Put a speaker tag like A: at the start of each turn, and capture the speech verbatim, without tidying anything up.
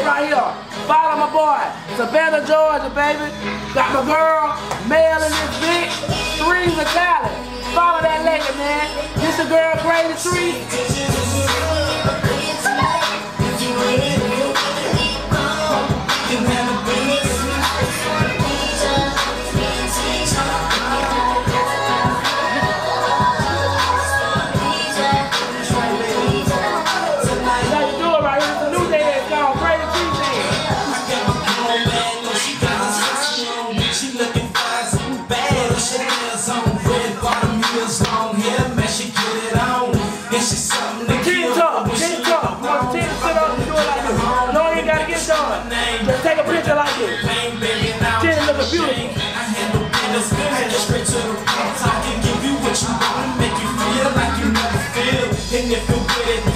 A: right here. Follow my boy. Savannah, Georgia, baby. Got my girl, Mel in this bitch. Three's a talent. Follow that lady, man. This a girl, Crazy Trese. Just take a picture like this. Chin looking beautiful.
B: I handle business, I get straight to the point. I can give you what you want, make you feel like you never feel. And if you're with it,